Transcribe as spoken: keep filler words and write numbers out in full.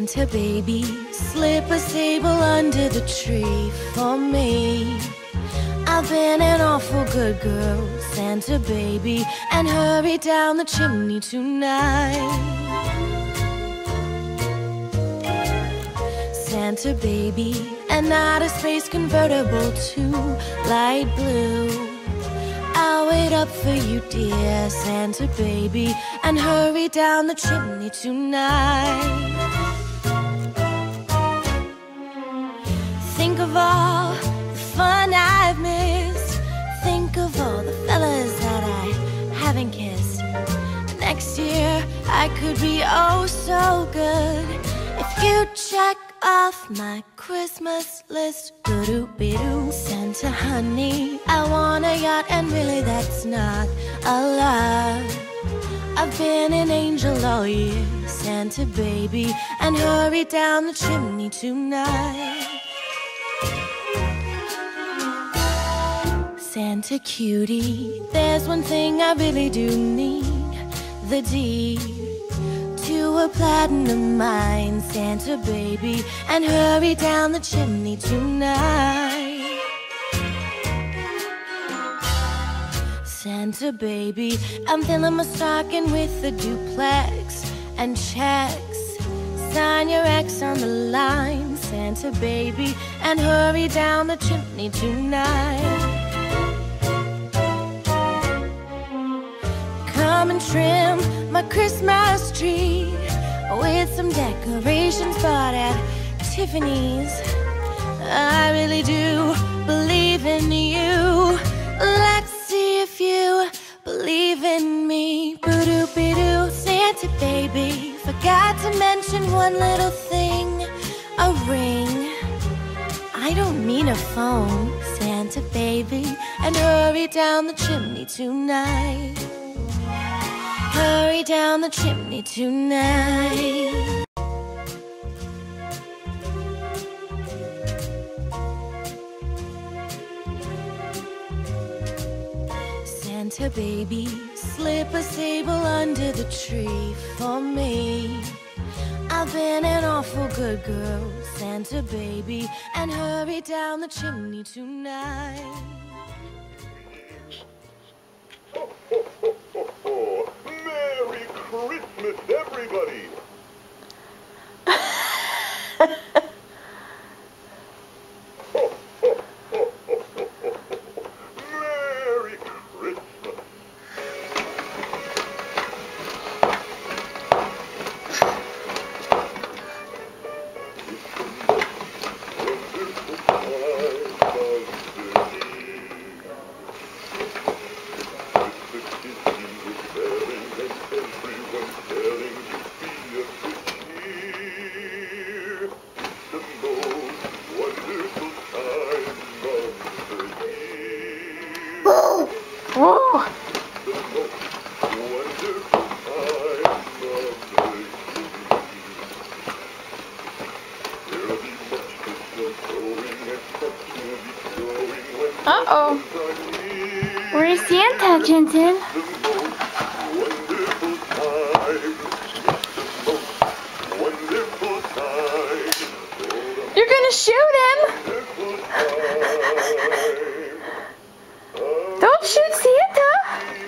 Santa baby, slip a sable under the tree for me. I've been an awful good girl, Santa baby, and hurry down the chimney tonight. Santa baby, an outer space convertible to light blue. I'll wait up for you, dear Santa baby, and hurry down the chimney tonight. Think of all the fun I've missed. Think of all the fellas that I haven't kissed. Next year I could be oh so good if you check off my Christmas list. Doo-doo-be-doo. Santa honey, I want a yacht, and really that's not a lot. I've been an angel all year, Santa baby, and hurry down the chimney tonight. Santa cutie, there's one thing I really do need, the deed to a platinum mine, Santa baby, and hurry down the chimney tonight. Santa baby, I'm filling my stocking with a duplex and checks. Sign your ex on the line, Santa baby, and hurry down the chimney tonight. Come and trim my Christmas tree with some decorations bought at Tiffany's. I really do believe in you. Let's see if you believe in me. Boo-doo-be-doo. Santa baby, forgot to mention one little thing, a ring. I don't mean a phone, Santa baby, and hurry down the chimney tonight. Hurry down the chimney tonight. Santa baby, slip a sable under the tree for me. I've been an awful good girl, Santa baby, and hurry down the chimney tonight. Merry Christmas, everybody! Merry Christmas! Whoa! Uh-oh. Where's Santa, Jensen? You're gonna shoot him! Don't shoot Santa!